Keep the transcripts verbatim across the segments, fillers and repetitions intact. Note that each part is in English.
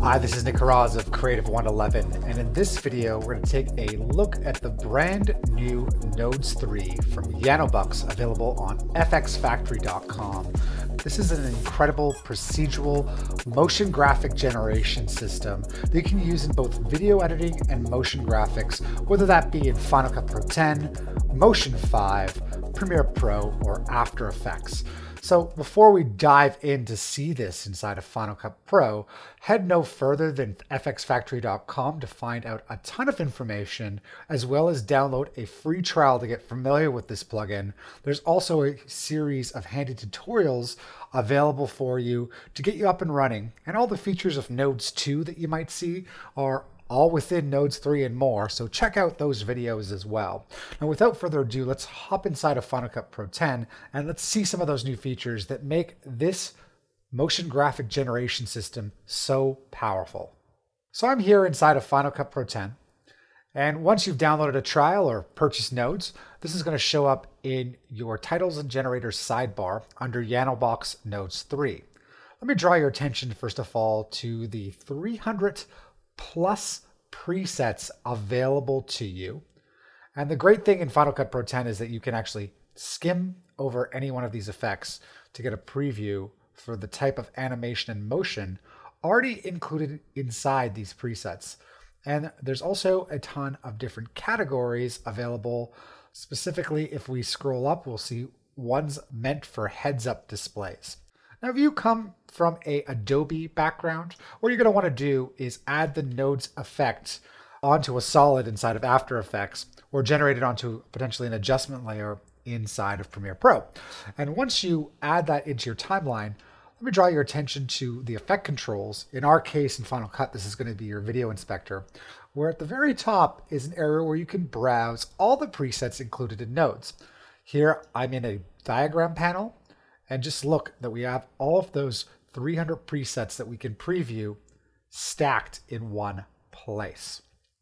Hi, this is Nick Haraz of Creative one eleven, and in this video we're going to take a look at the brand new Nodes three from Yanobux, available on f x factory dot com. This is an incredible procedural motion graphic generation system that you can use in both video editing and motion graphics, whether that be in Final Cut Pro ten, Motion five, Premiere Pro, or After Effects. So before we dive in to see this inside of Final Cut Pro, head no further than f x factory dot com to find out a ton of information, as well as download a free trial to get familiar with this plugin. There's also a series of handy tutorials available for you to get you up and running, and all the features of Nodes two that you might see are all within Nodes three and more, so check out those videos as well. Now, without further ado, let's hop inside of Final Cut Pro ten and let's see some of those new features that make this motion graphic generation system so powerful. So I'm here inside of Final Cut Pro ten, and once you've downloaded a trial or purchased Nodes, this is going to show up in your Titles and Generators sidebar under Yanobux Nodes three. Let me draw your attention first of all to the three hundred plus presets available to you. And the great thing in Final Cut Pro ten is that you can actually skim over any one of these effects to get a preview for the type of animation and motion already included inside these presets. And there's also a ton of different categories available. Specifically, if we scroll up, we'll see ones meant for heads-up displays. Now, if you come from a Adobe background, what you're going to want to do is add the Nodes effect onto a solid inside of After Effects, or generate it onto potentially an adjustment layer inside of Premiere Pro. And once you add that into your timeline, let me draw your attention to the effect controls. In our case, in Final Cut, this is going to be your video inspector, where at the very top is an area where you can browse all the presets included in Nodes. Here, I'm in a diagram panel, and just look that we have all of those three hundred presets that we can preview stacked in one place.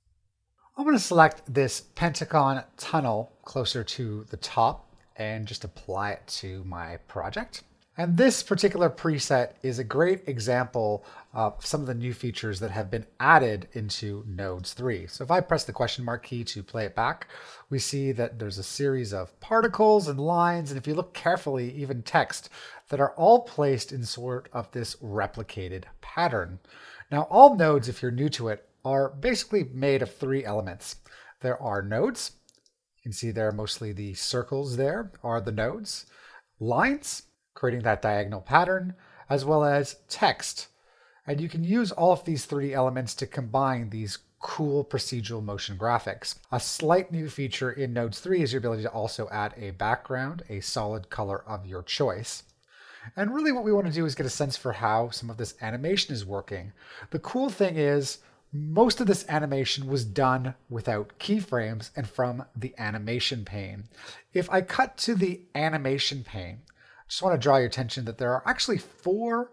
I'm going to select this Pentagon tunnel closer to the top and just apply it to my project. And this particular preset is a great example of some of the new features that have been added into Nodes three. So if I press the question mark key to play it back, we see that there's a series of particles and lines, and if you look carefully, even text, that are all placed in sort of this replicated pattern. Now, all nodes, if you're new to it, are basically made of three elements. There are nodes. You can see there mostly the circles there are the nodes. Lines, creating that diagonal pattern, as well as text. And you can use all of these three elements to combine these cool procedural motion graphics. A slight new feature in Nodes three is your ability to also add a background, a solid color of your choice. And really what we want to do is get a sense for how some of this animation is working. The cool thing is, most of this animation was done without keyframes and from the animation pane. If I cut to the animation pane, I just want to draw your attention that there are actually four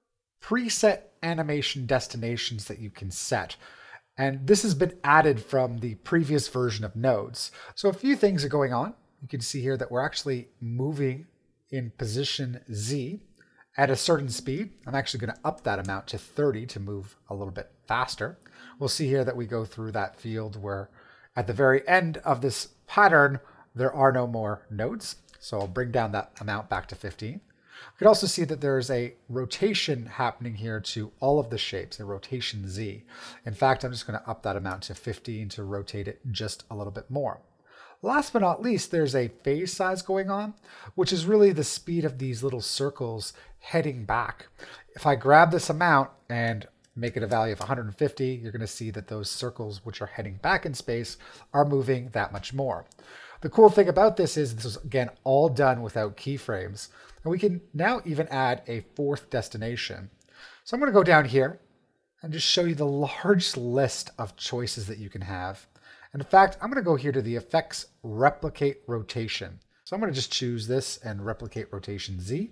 preset animation destinations that you can set. And this has been added from the previous version of Nodes. So a few things are going on. You can see here that we're actually moving in position Z at a certain speed. I'm actually going to up that amount to thirty to move a little bit faster. We'll see here that we go through that field where at the very end of this pattern, there are no more nodes. So I'll bring down that amount back to fifteen. We can also see that there's a rotation happening here to all of the shapes, a rotation Z. In fact, I'm just going to up that amount to fifteen to rotate it just a little bit more. Last but not least, there's a phase size going on, which is really the speed of these little circles heading back. If I grab this amount and make it a value of one hundred fifty, you're going to see that those circles which are heading back in space are moving that much more. The cool thing about this is this is, again, all done without keyframes. And we can now even add a fourth destination. So I'm going to go down here and just show you the large list of choices that you can have. And in fact, I'm going to go here to the Effects Replicate Rotation. So I'm going to just choose this and Replicate Rotation Z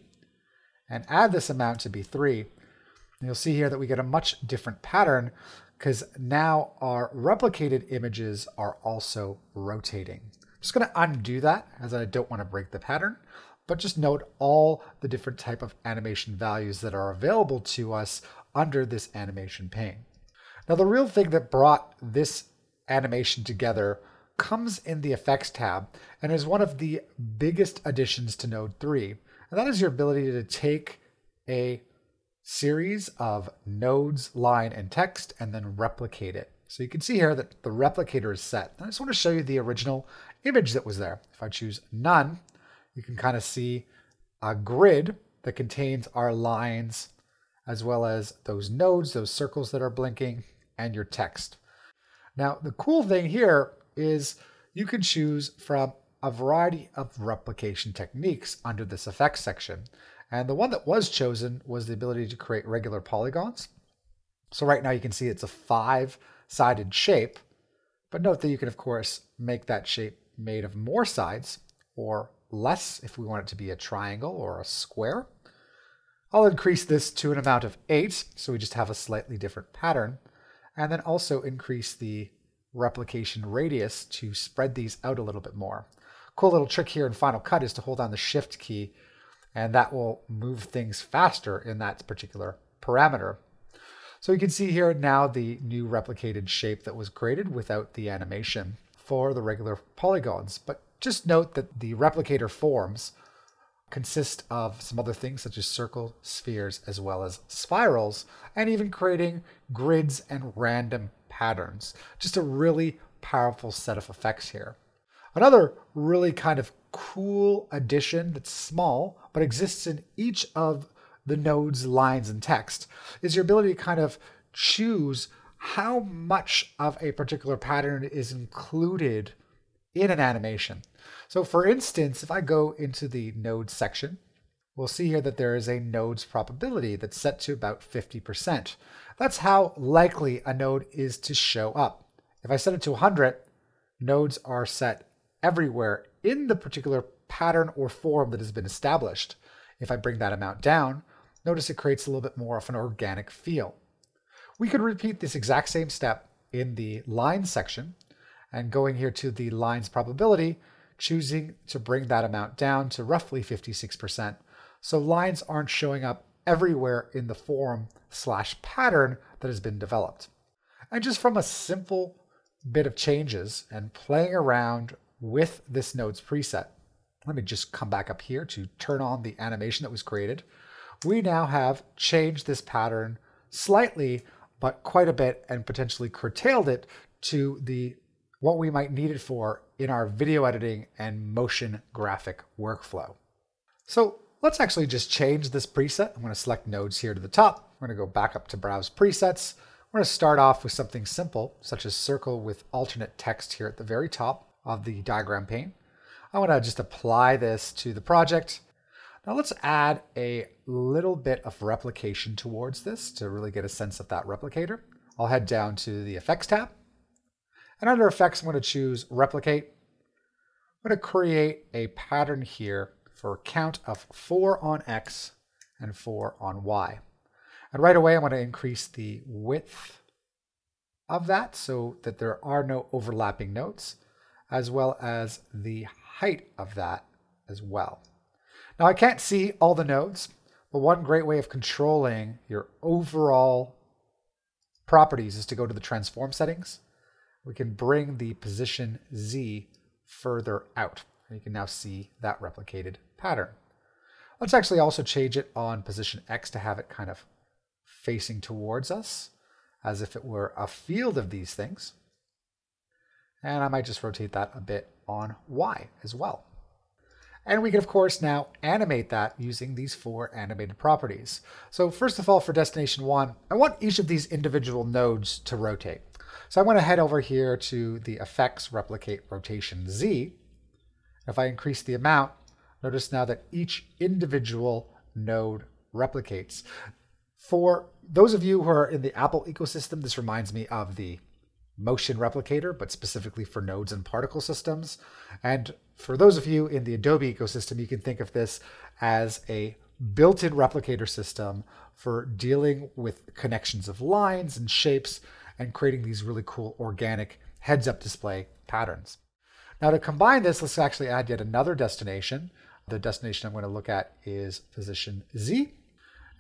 and add this amount to be three. And you'll see here that we get a much different pattern because now our replicated images are also rotating. I'm just going to undo that as I don't want to break the pattern. but just note all the different type of animation values that are available to us under this animation pane. Now the real thing that brought this animation together comes in the Effects tab and is one of the biggest additions to Node three, and that is your ability to take a series of nodes, line, and text and then replicate it. So you can see here that the replicator is set. And I just want to show you the original image that was there. If I choose none, you can kind of see a grid that contains our lines as well as those nodes, those circles that are blinking, and your text. Now, the cool thing here is you can choose from a variety of replication techniques under this effects section. And the one that was chosen was the ability to create regular polygons. So right now you can see it's a five-sided shape, but note that you can of course make that shape made of more sides or less if we want it to be a triangle or a square. I'll increase this to an amount of eight, so we just have a slightly different pattern, and then also increase the replication radius to spread these out a little bit more. Cool little trick here in Final Cut is to hold down the Shift key, and that will move things faster in that particular parameter. So you can see here now the new replicated shape that was created without the animation for the regular polygons. But just note that the replicator forms consist of some other things such as circles, spheres, as well as spirals, and even creating grids and random patterns. Just a really powerful set of effects here. Another really kind of cool addition that's small but exists in each of the nodes, lines, and text is your ability to kind of choose how much of a particular pattern is included in an animation. So for instance, if I go into the nodes section, we'll see here that there is a nodes probability that's set to about fifty percent. That's how likely a node is to show up. If I set it to one hundred, nodes are set everywhere in the particular pattern or form that has been established. If I bring that amount down, notice it creates a little bit more of an organic feel. We could repeat this exact same step in the lines section, and going here to the lines probability, choosing to bring that amount down to roughly fifty-six percent. So lines aren't showing up everywhere in the form slash pattern that has been developed. And just from a simple bit of changes and playing around with this nodes preset, let me just come back up here to turn on the animation that was created. We now have changed this pattern slightly, but quite a bit, and potentially curtailed it to the what we might need it for in our video editing and motion graphic workflow. So let's actually just change this preset. I'm going to select nodes here to the top. We're going to go back up to browse presets. We're going to start off with something simple, such as circle with alternate text here at the very top of the diagram pane. I want to just apply this to the project. Now let's add a little bit of replication towards this to really get a sense of that replicator. I'll head down to the Effects tab. And under Effects, I'm going to choose Replicate. I'm going to create a pattern here for a count of four on X and four on Y. And right away, I'm going to increase the width of that so that there are no overlapping nodes, as well as the height of that as well. Now I can't see all the nodes, but one great way of controlling your overall properties is to go to the transform settings. We can bring the position Z further out, and you can now see that replicated pattern. Let's actually also change it on position X to have it kind of facing towards us, as if it were a field of these things. And I might just rotate that a bit on Y as well. And we can, of course, now animate that using these four animated properties. So first of all, for destination one, I want each of these individual nodes to rotate. So I want to head over here to the Effects Replicate Rotation Z. If I increase the amount, notice now that each individual node replicates. For those of you who are in the Apple ecosystem, this reminds me of the Motion Replicator, but specifically for nodes and particle systems. And for those of you in the Adobe ecosystem, you can think of this as a built-in replicator system for dealing with connections of lines and shapes and creating these really cool organic heads-up display patterns. Now to combine this, let's actually add yet another destination. The destination I'm going to look at is position Z.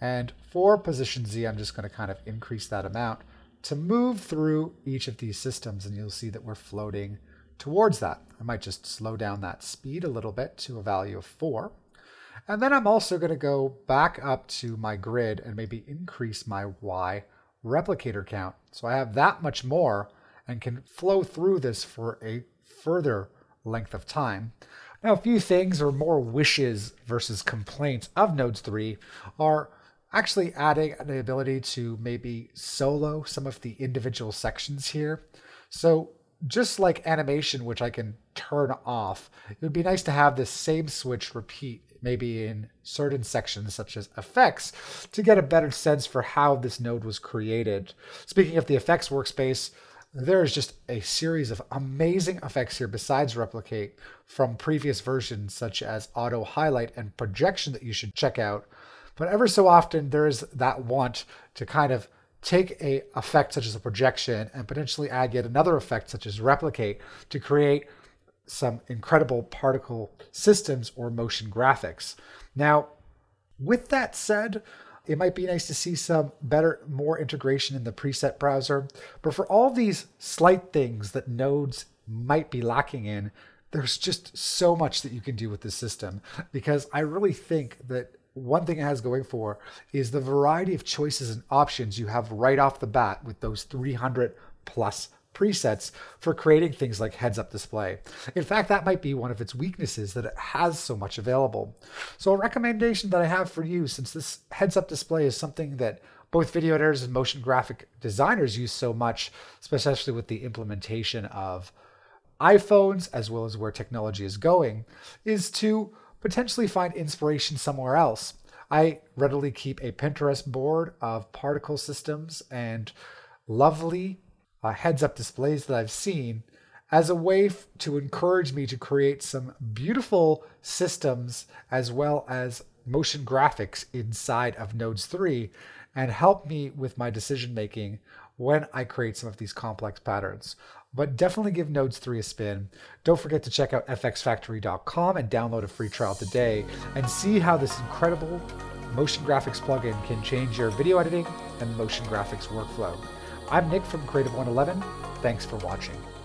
And for position Z, I'm just going to kind of increase that amount to move through each of these systems, and you'll see that we're floating towards that. I might just slow down that speed a little bit to a value of four. And then I'm also going to go back up to my grid and maybe increase my Y replicator count. So I have that much more and can flow through this for a further length of time. Now, a few things or more wishes versus complaints of Nodes three are actually adding the ability to maybe solo some of the individual sections here. So just like animation, which I can turn off, it would be nice to have this same switch repeat maybe in certain sections such as effects to get a better sense for how this node was created. Speaking of the effects workspace, there is just a series of amazing effects here besides replicate from previous versions such as auto highlight and projection that you should check out. But ever so often there is that want to kind of take a effect such as a projection and potentially add yet another effect such as replicate to create some incredible particle systems or motion graphics. Now, with that said, it might be nice to see some better, more integration in the preset browser. But for all these slight things that nodes might be lacking in, there's just so much that you can do with this system, because I really think that one thing it has going for is the variety of choices and options you have right off the bat with those three hundred plus presets for creating things like heads-up display. In fact, that might be one of its weaknesses, that it has so much available. So a recommendation that I have for you, since this heads-up display is something that both video editors and motion graphic designers use so much, especially with the implementation of iPhones as well as where technology is going, is to potentially find inspiration somewhere else. I readily keep a Pinterest board of particle systems and lovely uh, heads-up displays that I've seen as a way f- to encourage me to create some beautiful systems as well as motion graphics inside of Nodes three and help me with my decision making when I create some of these complex patterns. But definitely give Nodes three a spin. Don't forget to check out f x factory dot com and download a free trial today and see how this incredible motion graphics plugin can change your video editing and motion graphics workflow. I'm Nick from Creative one eleven. Thanks for watching.